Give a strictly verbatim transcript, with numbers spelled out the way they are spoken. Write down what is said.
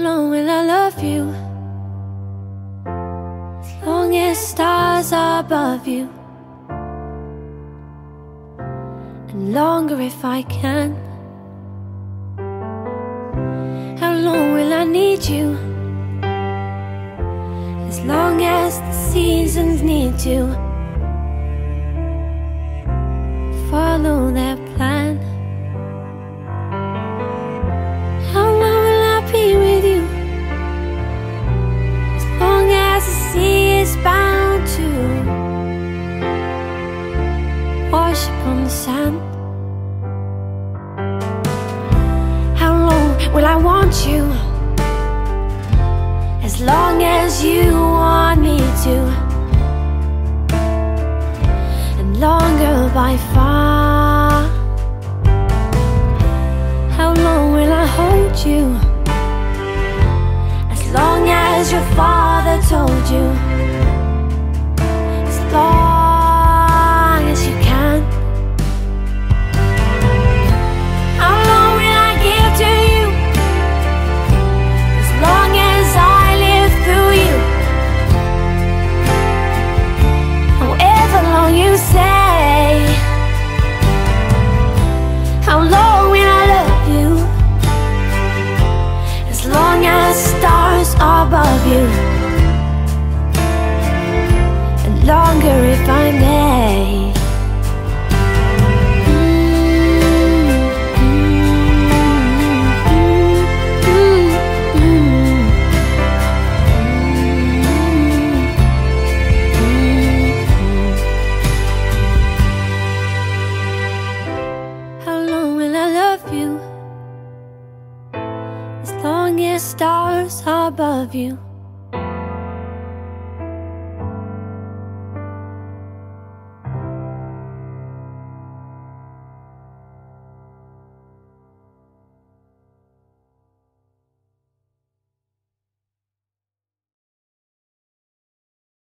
long will I love you? As long as stars are above you, and longer if I can. How long will I need you? As long as the seasons need to follow their plan. How long will I be with you? As long as the sea is bound to wash upon the sand. How long will I want you? As long as you want me to, and longer by far. How long will I hold you? As long as your father told you. As long as you can. How long will I give to you? As long as I live through you. However long you say. How long will I love you? As long as stars are above you, and longer if I may. How long will I love you? As long as stars are above you.